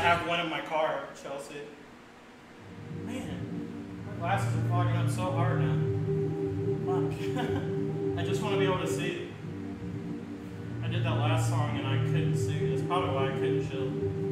have one in my car, Chelsea. Man, my glasses are fogging up so hard now. Fuck. I just want to be able to see. I did that last song and I couldn't see. That's probably why I couldn't chill.